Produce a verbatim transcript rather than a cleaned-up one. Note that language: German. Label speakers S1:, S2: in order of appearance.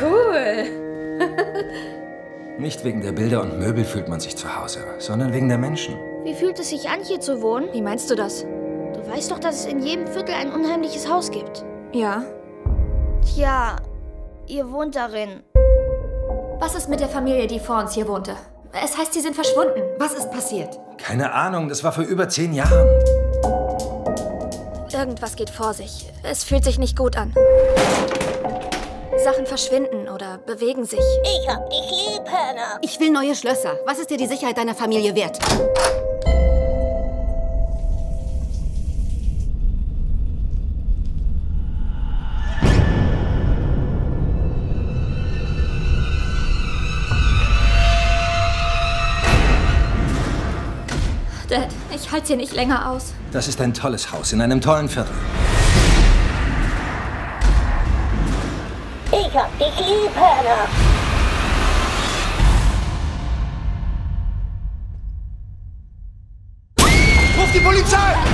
S1: Cool.
S2: Nicht wegen der Bilder und Möbel fühlt man sich zu Hause, sondern wegen der Menschen.
S3: Wie fühlt es sich an, hier zu wohnen?
S1: Wie meinst du das?
S3: Du weißt doch, dass es in jedem Viertel ein unheimliches Haus gibt.
S1: Ja.
S3: Tja, ihr wohnt darin.
S1: Was ist mit der Familie, die vor uns hier wohnte? Es heißt, sie sind verschwunden.
S4: Was ist passiert?
S2: Keine Ahnung, das war vor über zehn Jahren.
S1: Irgendwas geht vor sich. Es fühlt sich nicht gut an. Sachen verschwinden oder bewegen sich.
S5: Ich hab dich lieb, Hannah.
S4: Ich will neue Schlösser. Was ist dir die Sicherheit deiner Familie wert?
S1: Dad, ich halte hier nicht länger aus.
S2: Das ist ein tolles Haus in einem tollen Viertel.
S5: Ich hab dich lieb, Hannah.
S2: Ruf die Polizei!